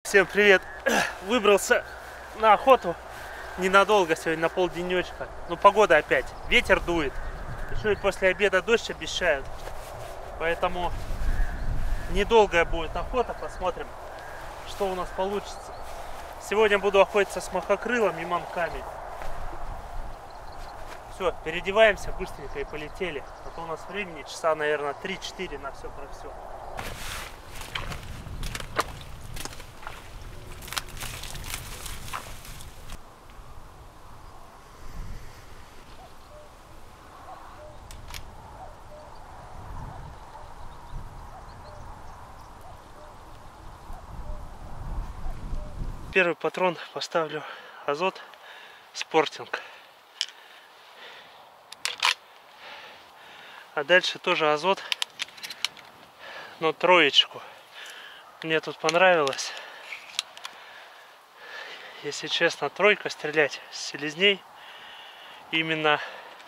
Всем привет! Выбрался на охоту ненадолго сегодня, на полденечка. Но погода опять, ветер дует. Еще и после обеда дождь обещают. Поэтому недолгая будет охота, посмотрим, что у нас получится. Сегодня буду охотиться с махокрылом и манками. Все, переодеваемся быстренько и полетели. А то у нас времени часа, наверное, 3-4 на все про все. Первый патрон поставлю азот спортинг. А дальше тоже азот, но троечку. Мне тут понравилось. Если честно, тройка стрелять с селезней. Именно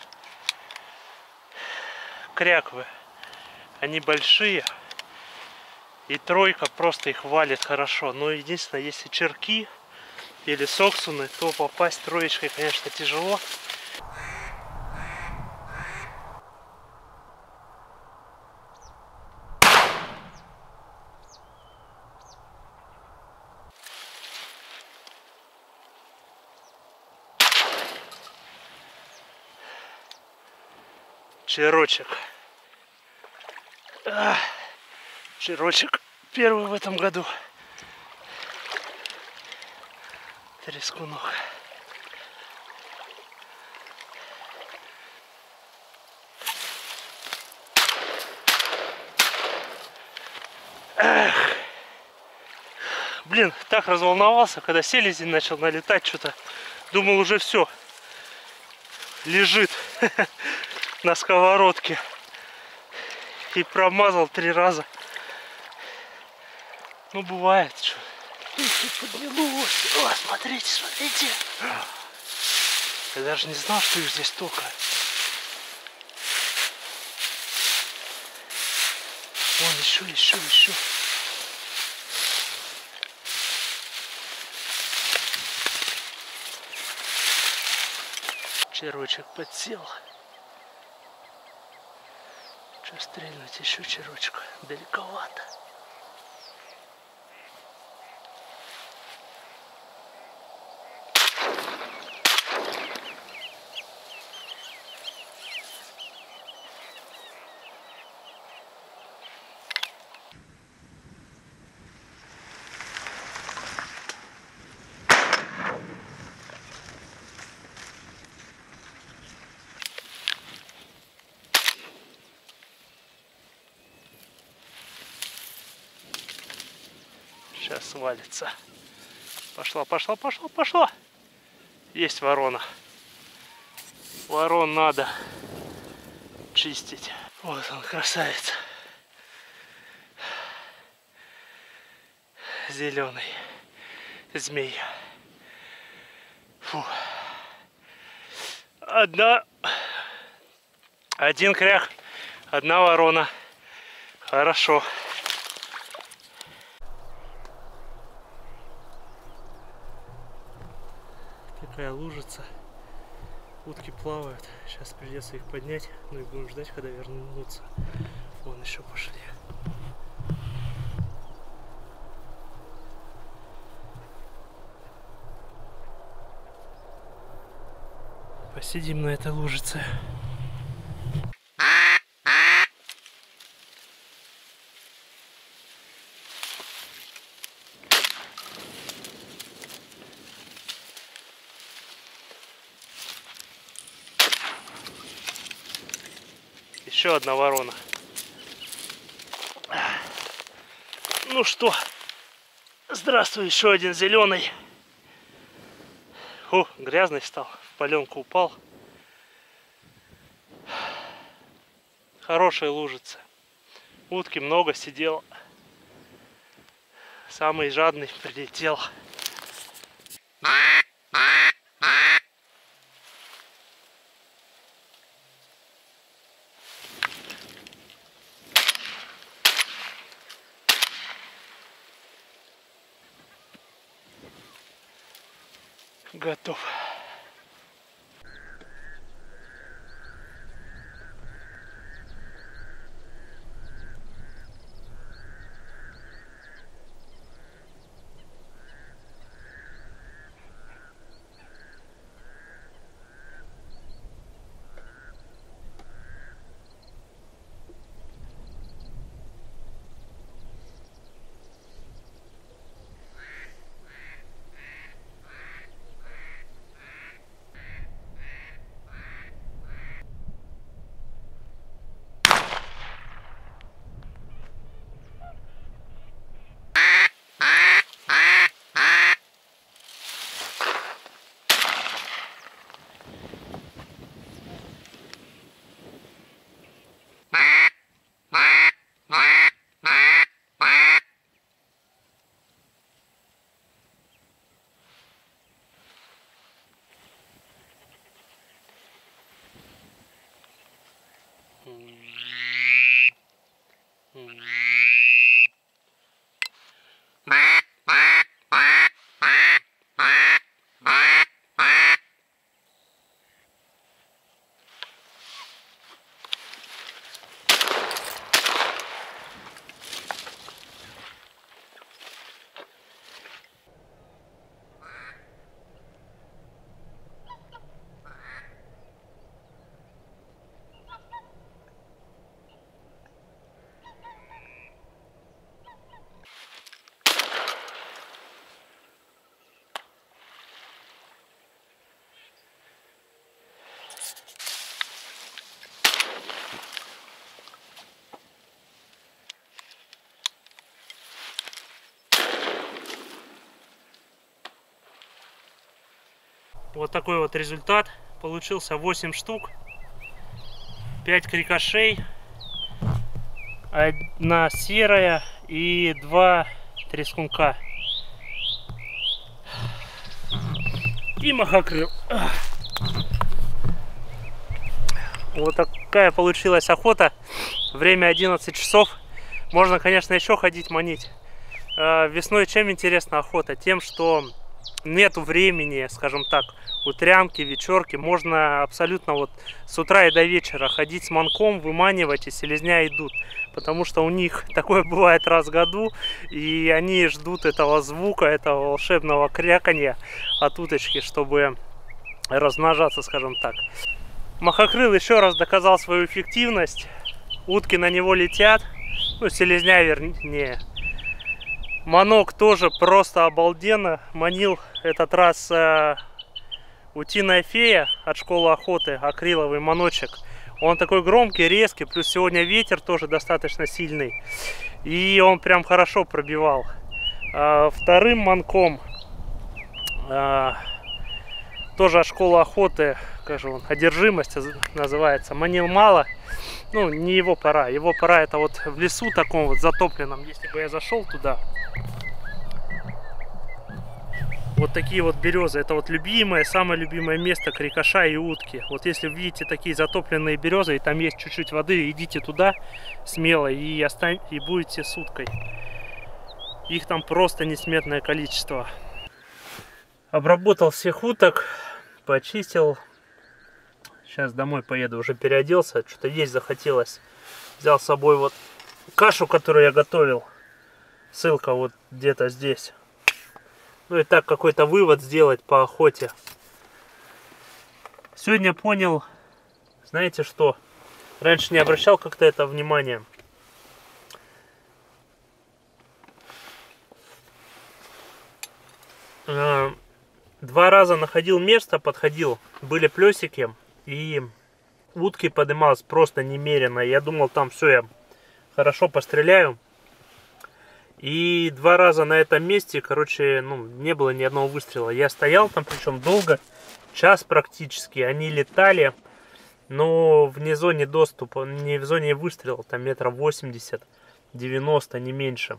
кряквы. Они большие. И тройка просто их валит хорошо. Но единственное, если черки или соксуны, то попасть троечкой, конечно, тяжело. Черочек. Черочек первый в этом году. Трескунок. Блин, так разволновался, когда селезень начал налетать, что-то думал, уже все лежит на сковородке. И промазал 3 раза. Ну, бывает, что. Поднялось. О, смотрите, смотрите. Я даже не знал, что их здесь столько. Вон еще. Червячок подсел. Что стрельнуть еще червячку? Далековато. Сейчас свалится. Пошла. Есть ворона. Ворон надо чистить. Вот он, красавец. Зеленый змей. Фу. Один крях, одна ворона. Хорошо. Такая лужица. Утки плавают. Сейчас придется их поднять. Ну и будем ждать, когда вернутся. Вон еще пошли. Посидим на этой лужице. Еще одна ворона. Ну что, здравствуй, еще один зеленый. О, грязный стал, в паленку упал. Хорошая лужица. Утки много сидело. Самый жадный прилетел. готов. Вот такой вот результат. Получился 8 штук. 5 крикошей. Одна серая и 2 трескунка. И махокрыл. Вот такая получилась охота. Время 11 часов. Можно, конечно, еще ходить манить. Весной чем интересна охота? Тем, что нету времени, скажем так, утрянки, вечерки. Можно абсолютно вот с утра и до вечера ходить с манком, выманивать, и селезня идут. Потому что у них такое бывает раз в году, и они ждут этого звука, этого волшебного кряканья от уточки, чтобы размножаться, скажем так. Махокрыл еще раз доказал свою эффективность. Утки на него летят, ну, селезня вернее. Манок тоже просто обалденно. Манил этот раз утиная фея от школы охоты, акриловый маночек. Он такой громкий, резкий, плюс сегодня ветер тоже достаточно сильный. И он прям хорошо пробивал. Вторым манком тоже от школы охоты, скажу, одержимость называется, манил мало. Ну, не его пора. Его пора это вот в лесу таком вот затопленном. Если бы я зашел туда. Вот такие вот березы. Это вот любимое, самое любимое место крикоша и утки. Вот если вы видите такие затопленные березы, и там есть чуть-чуть воды, идите туда смело и будете с уткой. Их там просто несметное количество. Обработал всех уток, почистил. Сейчас домой поеду, уже переоделся, что-то есть захотелось. Взял с собой вот кашу, которую я готовил. Ссылка вот где-то здесь. Ну и так какой-то вывод сделать по охоте. Сегодня понял, знаете что? Раньше не обращал как-то это внимание. Два раза находил место, подходил, были плесики. И утки поднималось просто немерено. Я думал, там все, я хорошо постреляю. И два раза на этом месте, короче, ну, не было ни одного выстрела. Я стоял там, причем долго, час практически. Они летали, но вне зоне доступа, не в зоне выстрела, там метров 80-90, не меньше.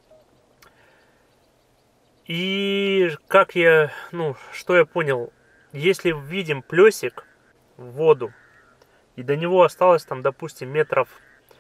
И как я, ну, что я понял, если видим плесик в воду, и до него осталось там, допустим, метров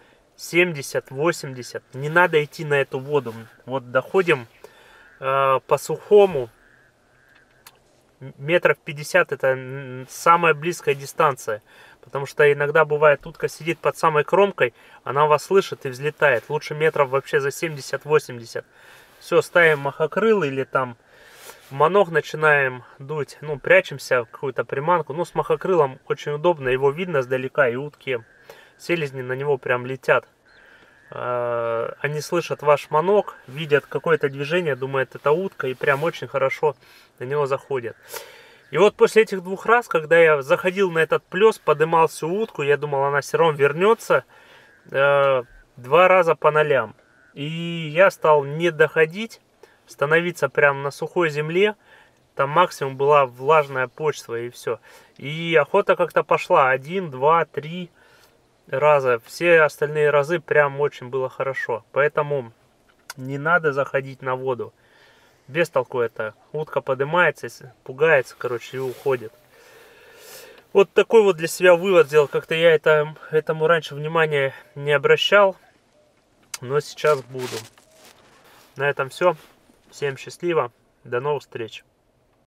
70-80, не надо идти на эту воду. Вот доходим по сухому, метров 50 это самая близкая дистанция. Потому что иногда бывает, утка сидит под самой кромкой, она вас слышит и взлетает. Лучше метров вообще за 70-80. Все, ставим махокрыл или там манок начинаем дуть. Ну, прячемся в какую-то приманку. Ну, с махокрылом очень удобно, его видно сдалека, и утки, селезни на него прям летят. Они слышат ваш манок, видят какое-то движение, думают, это утка, и прям очень хорошо на него заходят. И вот после этих 2 раз, когда я заходил на этот плес, подымал всю утку, я думал, она все равно вернется, 2 раза по нолям. И я стал не доходить, становиться прям на сухой земле, там максимум была влажная почва и все. И охота как-то пошла, 1, 2, 3 раза, все остальные разы прям очень было хорошо. Поэтому не надо заходить на воду. Без толку это. Утка поднимается, пугается, короче, и уходит. Вот такой вот для себя вывод сделал. Как-то я этому раньше внимания не обращал. Но сейчас буду. На этом все. Всем счастливо. До новых встреч.